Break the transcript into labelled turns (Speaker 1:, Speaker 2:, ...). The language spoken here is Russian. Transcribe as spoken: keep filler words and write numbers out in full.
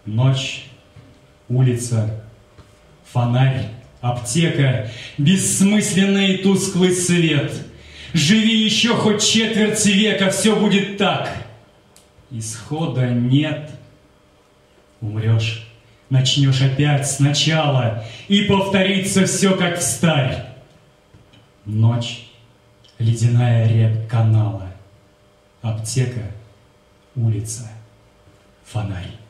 Speaker 1: Ночь, улица, фонарь, аптека, бессмысленный и тусклый свет. Живи еще хоть четверть века, все будет так. Исхода нет. Умрешь, начнешь опять сначала, и повторится все, как встарь. Ночь, ледяная рябь канала, аптека, улица, фонарь.